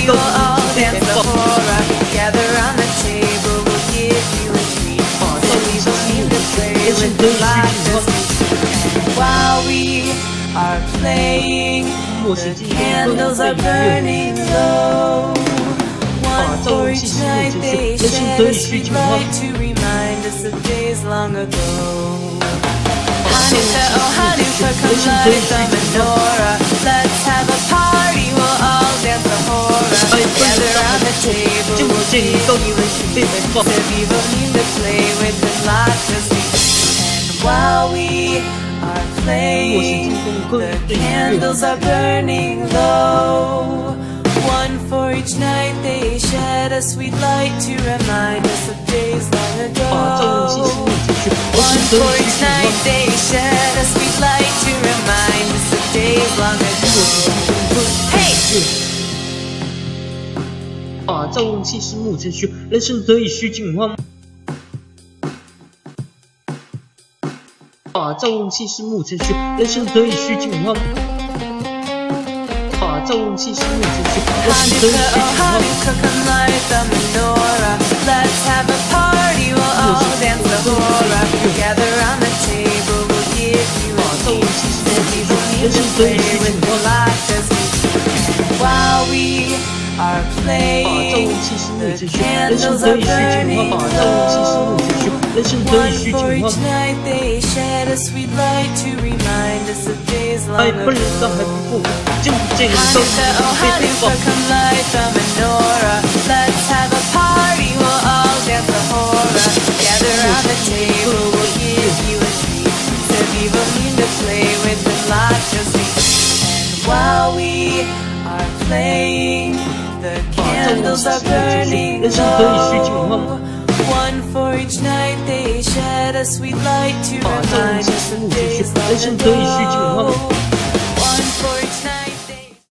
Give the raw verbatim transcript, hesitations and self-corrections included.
will all dance the horror. Gather round the table, we'll give you a treat. So we will need to play with the light as we speak. And while we are playing, the candles are burning low. One for each night they shed a sweet light to remind us of days long ago. Hanukkah, oh Hanukkah, come light the menorah. Let's have a party, we'll all dance the horror. Gather round the table, we'll give you a treat. So people need to play with the light as we speak. And while we are playing, the candles are burning low. One for each night they shed a sweet light to remind us of days long ago. One for each night they shed a sweet light to remind us of days long ago. Hey! 啊，造物器是木程序，人生得以虚进化。啊，造物器是木程序，人生得以虚进化。啊，造物器是木程序，人生得以虚进化。 Hanukkah, come light the menorah. Let's have a party, we'll all dance the horror. Gather round the table, we'll give you a treat. And we will need to play with the light as we speak. While we are playing, the candles are burning low. One for each night they shed a sweet light to remind us of days long ago. Hanukkah, oh Hanukkah, come light the menorah. Let's have a party, we'll all dance the horror. Gather round the table, we'll give you a treat. So people need to play with the light as we speak. And while we are playing, the candles are burning low. One for each night they shed a sweet light to remind us of days long ago.